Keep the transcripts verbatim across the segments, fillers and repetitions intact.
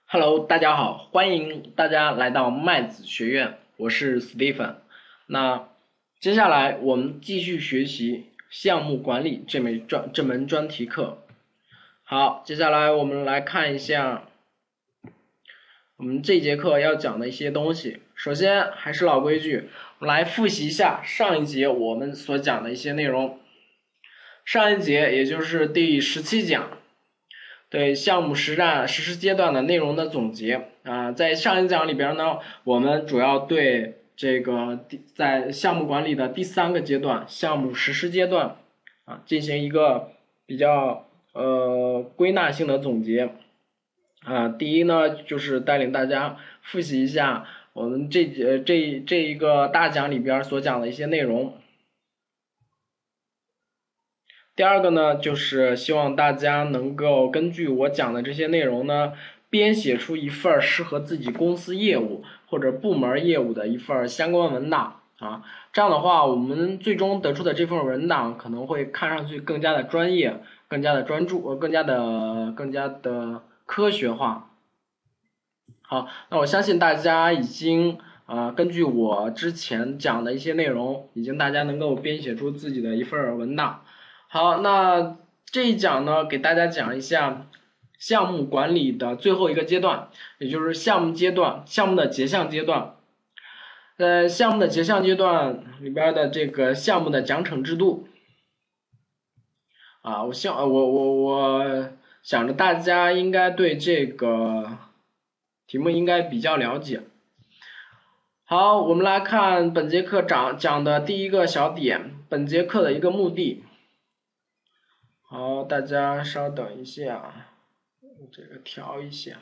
Hello，大家好，欢迎大家来到麦子学院，我是 Stephen。那接下来我们继续学习项目管理这门专这门专题课。好，接下来我们来看一下我们这节课要讲的一些东西。首先还是老规矩，我们来复习一下上一节我们所讲的一些内容。上一节也就是第十七讲。对项目实战实施阶段的内容的总结啊，在上一讲里边呢，我们主要对这个在项目管理的第三个阶段项目实施阶段啊进行一个比较呃归纳性的总结啊。第一呢，就是带领大家复习一下我们这节这这一个大讲里边所讲的一些内容。第二个呢，就是希望大家能够根据我讲的这些内容呢，编写出一份适合自己公司业务或者部门业务的一份相关文档啊。这样的话，我们最终得出的这份文档可能会看上去更加的专业、更加的专注、更加的、更加的科学化。好，那我相信大家已经啊、呃，根据我之前讲的一些内容，已经大家能够编写出自己的一份文档。好，那这一讲呢，给大家讲一下项目管理的最后一个阶段，也就是项目阶段，项目的结项阶段。在项目的结项阶段里边的这个项目的奖惩制度啊，我想我我我想着大家应该对这个题目应该比较了解。好，我们来看本节课讲讲的第一个小点，本节课的一个目的。好，大家稍等一下，这个调一下。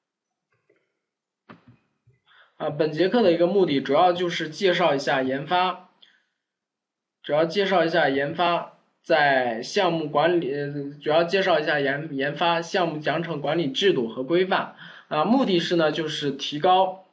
啊，本节课的一个目的主要就是介绍一下研发，主要介绍一下研发在项目管理，主要介绍一下研研发项目奖惩管理制度和规范。啊，目的是呢，就是提高，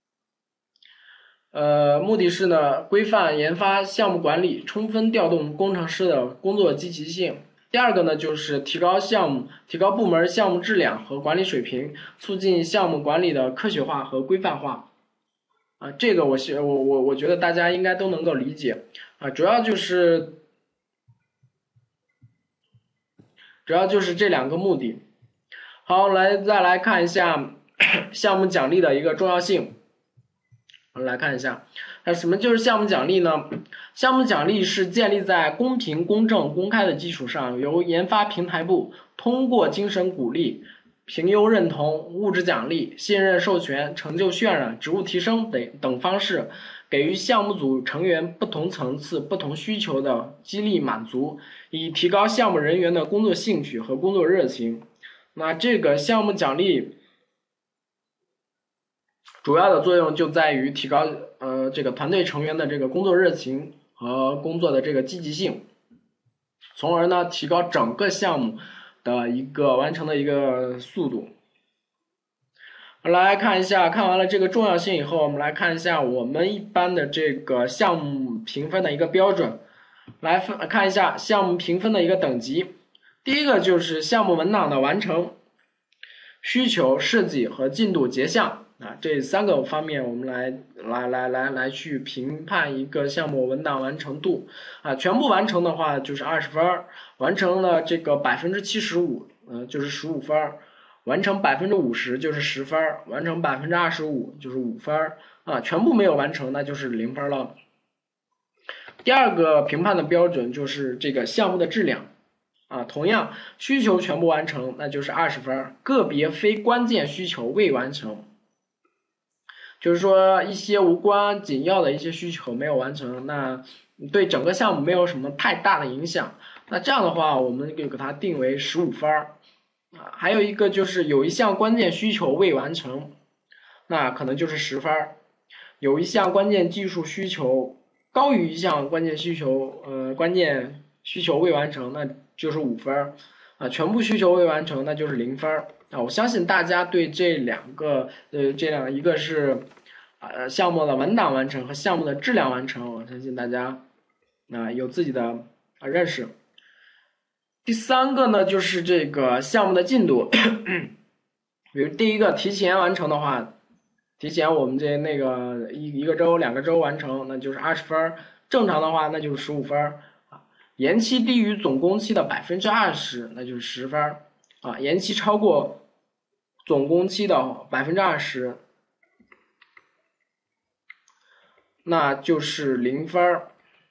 呃，目的是呢，规范研发项目管理，充分调动工程师的工作积极性。第二个呢，就是提高项目、提高部门项目质量和管理水平，促进项目管理的科学化和规范化。啊，这个我我我我觉得大家应该都能够理解。啊，主要就是主要就是这两个目的。好，来再来看一下项目奖励的一个重要性。我们来看一下，那什么就是项目奖励呢？项目奖励是建立在公平、公正、公开的基础上，由研发平台部通过精神鼓励、评优认同、物质奖励、信任授权、成就渲染、职务提升等等方式，给予项目组成员不同层次、不同需求的激励满足，以提高项目人员的工作兴趣和工作热情。那这个项目奖励主要的作用就在于提高呃这个团队成员的这个工作热情和工作的这个积极性，从而呢提高整个项目的一个完成的一个速度。来看一下，看完了这个重要性以后，我们来看一下我们一般的这个项目评分的一个标准。来看一下项目评分的一个等级。第一个就是项目文档的完成、需求设计和进度结项啊，这三个方面我们来来来来来去评判一个项目文档完成度啊。全部完成的话就是二十分，完成了这个百分之七十五，呃就是十五分，完成百分之五十就是十分，完成百分之二十五就是五分啊，全部没有完成那就是零分了。第二个评判的标准就是这个项目的质量。啊，同样需求全部完成，那就是二十分，个别非关键需求未完成，就是说一些无关紧要的一些需求没有完成，那对整个项目没有什么太大的影响，那这样的话我们就给它定为十五分啊。还有一个就是有一项关键需求未完成，那可能就是十分，有一项关键技术需求高于一项关键需求，呃，关键需求未完成，那就是五分啊，全部需求未完成那就是零分啊。我相信大家对这两个呃这两一个是呃项目的文档完成和项目的质量完成，我相信大家啊、呃、有自己的啊认识。第三个呢就是这个项目的进度比如第一个提前完成的话，提前我们这那个一一个周、两个周完成，那就是二十分；正常的话，那就是十五分啊。延期低于总工期的百分之二十，那就是十分啊。延期超过总工期的百分之二十，那就是零分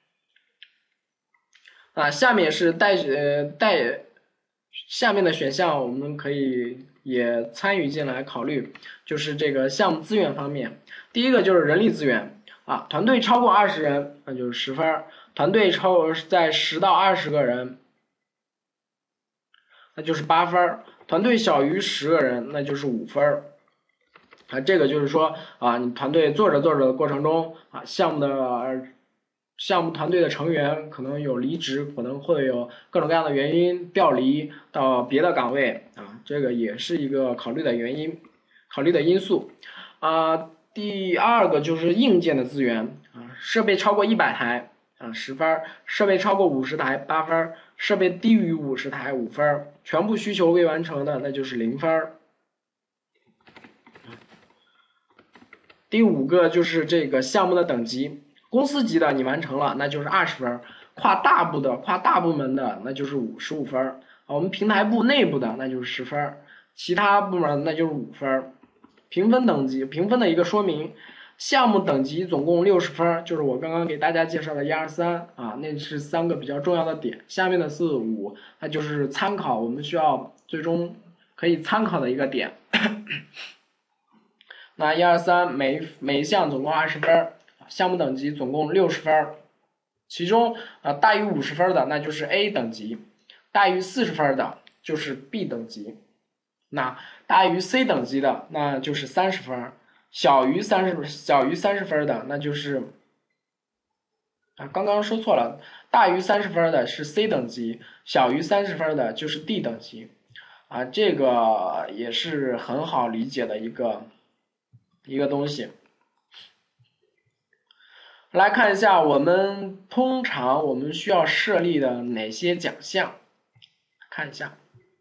啊。下面是带呃带下面的选项，我们可以也参与进来考虑，就是这个项目资源方面。第一个就是人力资源啊，团队超过二十人，那就是十分；团队超在十到二十个人，那就是八分；团队小于十个人，那就是五分。啊，这个就是说啊，你团队做着做着的过程中啊，项目的项目团队的成员可能有离职，可能会有各种各样的原因调离到别的岗位啊，这个也是一个考虑的原因，考虑的因素啊。第二个就是硬件的资源啊，设备超过一百台啊十分，设备超过五十台八分，设备低于五十台五分，全部需求未完成的那就是零分。第五个就是这个项目的等级，公司级的你完成了，那就是二十分；跨大部的、跨大部门的，那就是五十五分；啊，我们平台部内部的那就是十分，其他部门那就是五分。评分等级，评分的一个说明，项目等级总共六十分，就是我刚刚给大家介绍的一二三啊，那是三个比较重要的点。下面的是五，那就是参考，我们需要最终可以参考的一个点。那一二三每每一项总共二十分，项目等级总共六十分，其中啊大于五十分的那就是 A 等级，大于四十分的就是 B 等级，那大于 C 等级的那就是三十分，小于三十小于三十分的那就是啊刚刚说错了，大于三十分的是 C 等级，小于三十分的就是 D 等级啊，这个也是很好理解的一个。一个东西，来看一下我们通常我们需要设立的哪些奖项，看一下。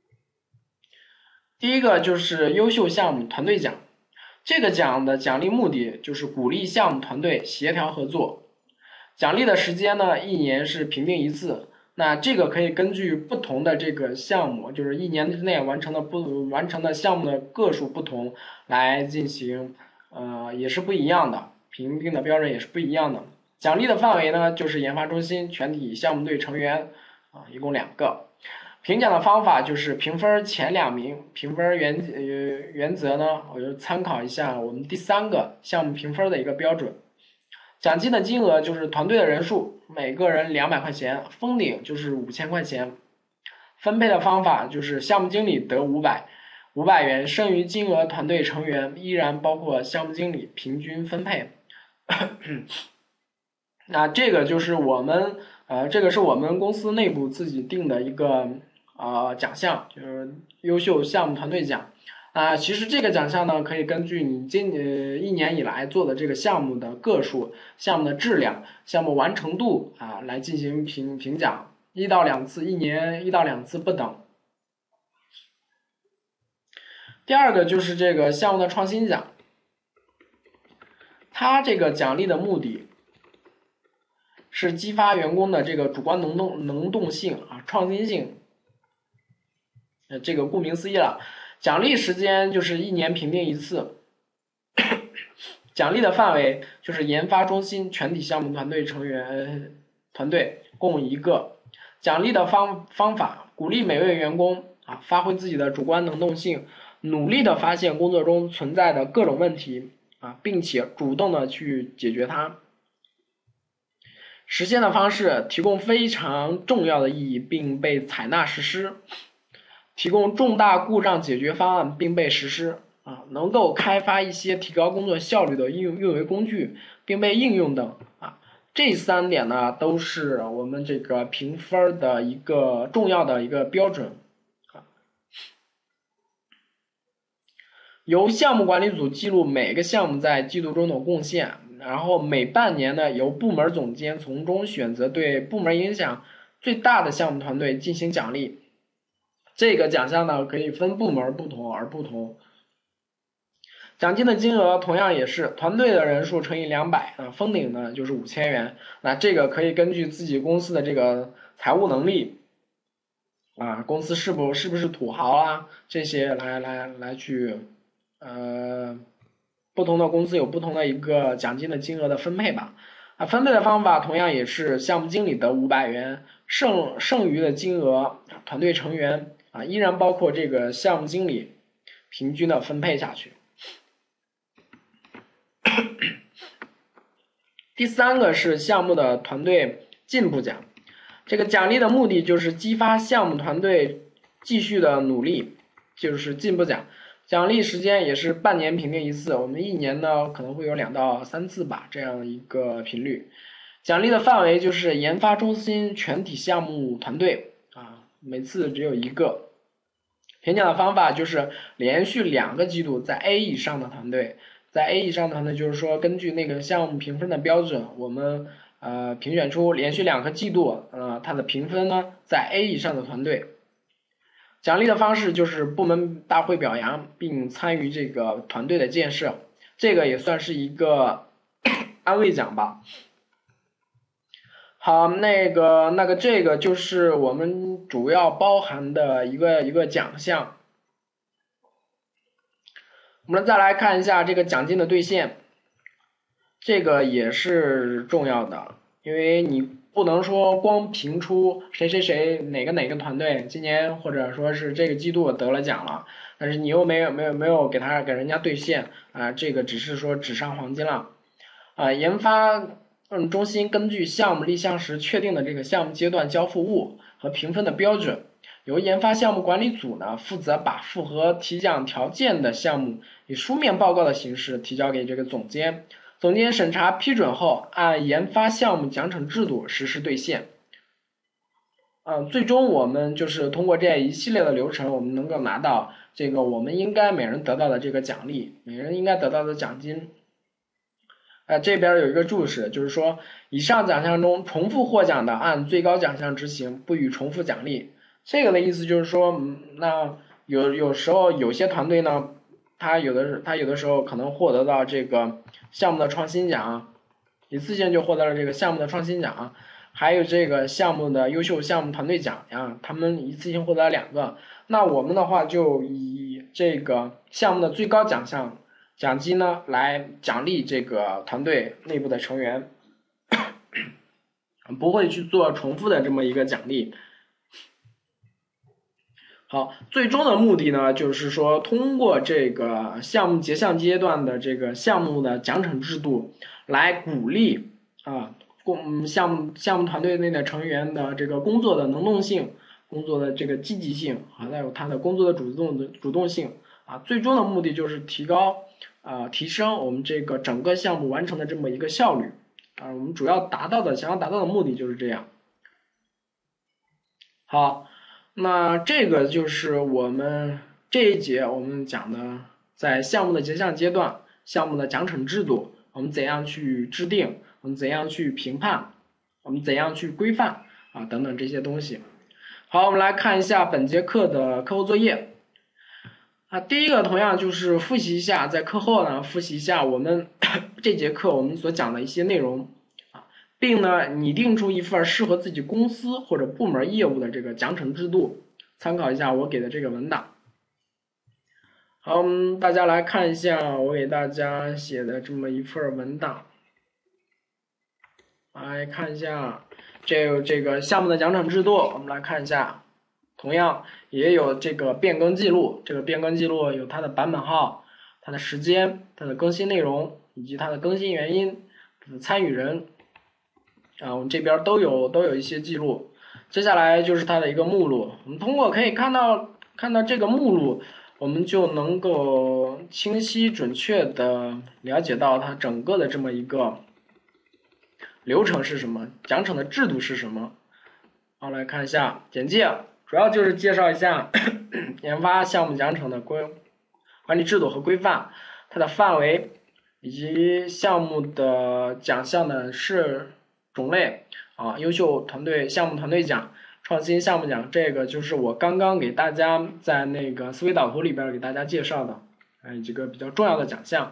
第一个就是优秀项目团队奖，这个奖的奖励目的就是鼓励项目团队协调合作，奖励的时间呢一年是评定一次，那这个可以根据不同的这个项目，就是一年之内完成的不完成的项目的个数不同来进行。呃，也是不一样的，评定的标准也是不一样的。奖励的范围呢，就是研发中心全体项目队成员啊，一共两个。评奖的方法就是评分前两名，评分原呃原则呢，我就参考一下我们第三个项目评分的一个标准。奖金的金额就是团队的人数，每个人两百块钱，封顶就是五千块钱。分配的方法就是项目经理得五百。五百元，剩余金额团队成员依然包括项目经理平均分配。那这个就是我们呃，这个是我们公司内部自己定的一个呃奖项，就是优秀项目团队奖。啊、呃，其实这个奖项呢，可以根据你今呃一年以来做的这个项目的个数、项目的质量、项目完成度啊、呃、来进行评评奖，一到两次，一年一到两次不等。第二个就是这个项目的创新奖，它这个奖励的目的是激发员工的这个主观能动能动性啊、创新性。呃，这个顾名思义了，奖励时间就是一年评定一次，奖励的范围就是研发中心全体项目团队成员团队共一个。奖励的方方法，鼓励每位员工啊发挥自己的主观能动性。努力的发现工作中存在的各种问题啊，并且主动的去解决它。实现的方式提供非常重要的意义并被采纳实施，提供重大故障解决方案并被实施啊，能够开发一些提高工作效率的运运维工具并被应用等啊，这三点呢都是我们这个评分的一个重要的一个标准。由项目管理组记录每个项目在季度中的贡献，然后每半年呢，由部门总监从中选择对部门影响最大的项目团队进行奖励。这个奖项呢，可以分部门不同而不同奖金的金额同样也是团队的人数乘以两百，啊，封顶呢就是五千元。那这个可以根据自己公司的这个财务能力，啊，公司是不是不是土豪啊，这些来来来去，呃，不同的公司有不同的一个奖金的金额的分配吧。啊，分配的方法同样也是项目经理得五百元，剩剩余的金额团队成员啊依然包括这个项目经理平均的分配下去。第三个是项目的团队进步奖，这个奖励的目的就是激发项目团队继续的努力，就是进步奖。奖励时间也是半年评定一次，我们一年呢可能会有两到三次吧，这样一个频率。奖励的范围就是研发中心全体项目团队啊，每次只有一个。评奖的方法就是连续两个季度在 A 以上的团队。在 A 以上的团队，就是说根据那个项目评分的标准，我们呃评选出连续两个季度呃它的评分呢在 A 以上的团队。奖励的方式就是部门大会表扬，并参与这个团队的建设，这个也算是一个安慰奖吧。好，那个那个这个就是我们主要包含的一个一个奖项。我们再来看一下这个奖金的兑现，这个也是重要的，因为你不能说光评出谁谁谁哪个哪个团队今年或者说是这个季度得了奖了，但是你又没有没有没有给他给人家兑现啊、呃，这个只是说纸上黄金了啊、呃。研发嗯中心根据项目立项时确定的这个项目阶段交付物和评分的标准，由研发项目管理组呢负责把符合提奖条件的项目以书面报告的形式提交给这个总监，总监审查批准后，按研发项目奖惩制度实施兑现。嗯、呃，最终我们就是通过这一系列的流程，我们能够拿到这个我们应该每人得到的这个奖励，每人应该得到的奖金。呃，这边有一个注释，就是说以上奖项中重复获奖的按最高奖项执行，不予重复奖励。这个的意思就是说，嗯，那有有时候有些团队呢，他有的他有的时候可能获得到这个项目的创新奖，一次性就获得了这个项目的创新奖，还有这个项目的优秀项目团队奖呀，他们一次性获得两个。那我们的话就以这个项目的最高奖项奖金呢来奖励这个团队内部的成员，不会去做重复的这么一个奖励。好，最终的目的呢，就是说通过这个项目结项阶段的这个项目的奖惩制度，来鼓励啊，工项目项目团队内的成员的这个工作的能动性、工作的这个积极性，还有他的工作的主动的主动性啊，最终的目的就是提高啊，提升我们这个整个项目完成的这么一个效率啊，我们主要达到的想要达到的目的就是这样。好。那这个就是我们这一节我们讲的，在项目的结项阶段，项目的奖惩制度，我们怎样去制定，我们怎样去评判，我们怎样去规范啊等等这些东西。好，我们来看一下本节课的课后作业啊，第一个同样就是复习一下，在课后呢复习一下我们这节课我们所讲的一些内容。并呢拟定出一份适合自己公司或者部门业务的这个奖惩制度，参考一下我给的这个文档。好，大家来看一下我给大家写的这么一份文档，来看一下这有这个项目的奖惩制度，我们来看一下，同样也有这个变更记录，这个变更记录有它的版本号、它的时间、它的更新内容以及它的更新原因、它的参与人。啊，我们这边都有都有一些记录，接下来就是它的一个目录。我们通过可以看到看到这个目录，我们就能够清晰准确的了解到它整个的这么一个流程是什么，奖惩的制度是什么。好，来看一下简介，主要就是介绍一下研发项目奖惩的规管理制度和规范，它的范围以及项目的奖项的是。种类啊，优秀团队项目团队奖、创新项目奖，这个就是我刚刚给大家在那个思维导图里边给大家介绍的， 呃几个比较重要的奖项。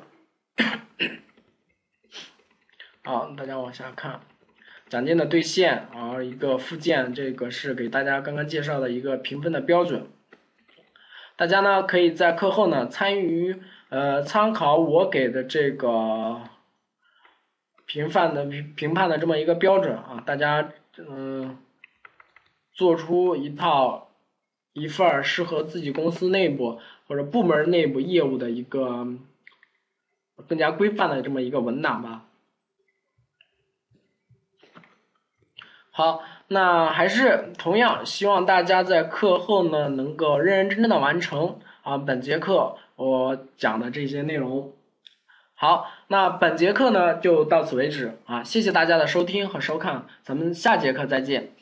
好，大家往下看，奖金的兑现啊，一个附件，这个是给大家刚刚介绍的一个评分的标准。大家呢可以在课后呢参与呃参考我给的这个评判的评判的这么一个标准啊，大家嗯、呃、做出一套一份适合自己公司内部或者部门内部业务的一个更加规范的这么一个文档吧。好，那还是同样希望大家在课后呢能够认认真真的完成啊本节课我讲的这些内容。好，那本节课呢就到此为止啊，谢谢大家的收听和收看，咱们下节课再见。